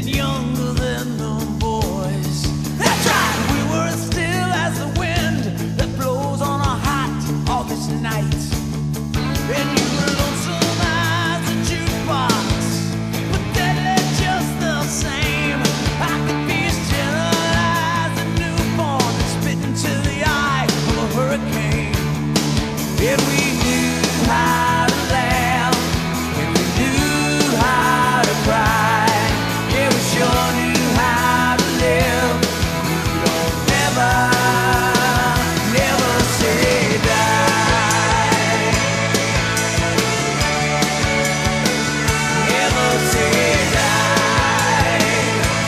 and younger than the boys. That's right, we were as still as the wind that blows on a hot August night. And you were lonesome as a jukebox, but deadly just the same. I could be as gentle as a newborn that's spit into the eye of a hurricane. And we knew how to laugh, and we knew how to cry. Yeah, we sure knew how to live. We don't never say die. Never say die.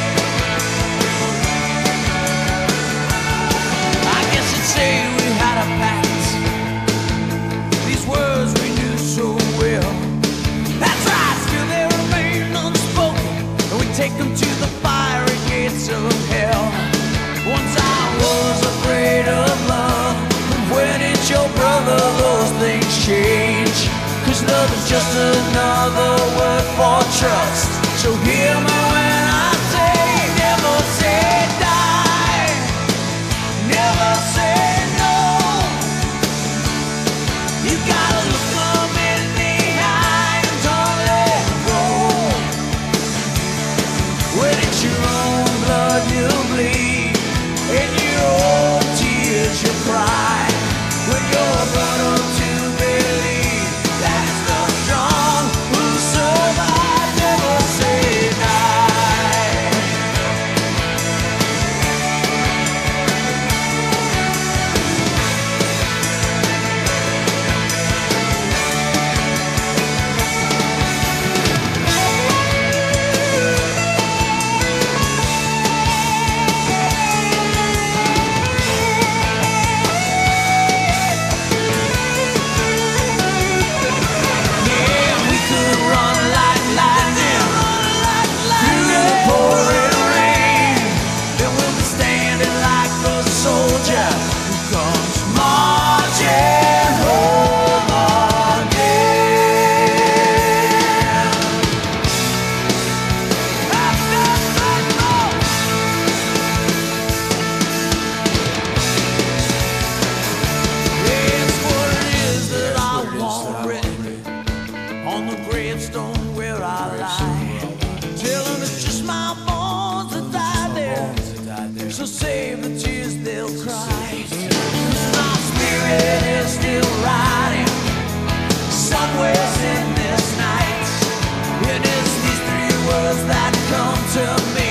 I guess you'd say we had a pact. These words we knew so well. That's right, still they remain unspoken, and we take them to the fiery gates of hell. Once I was afraid of love, but when it's your brother, those things change. 'Cause love is just another word for trust. So hear me when I say, never say die, never say no. You gotta look them in the eye and don't let go. When it's your own blood you bleed, and your own tears you cry. When you're brought up to believe that it's the strong who survive, never say die. Yeah, we could run like lightning through the pouring rain. Then we'll be standing like a soldier who comes marching home again. It's what it is that I want written on the gravestone where I lie. Tell them it's just my bones that died there, so save the tears they'll cry. 'Cause my spirit is still riding somewhere in this night. It is these three words that come to me.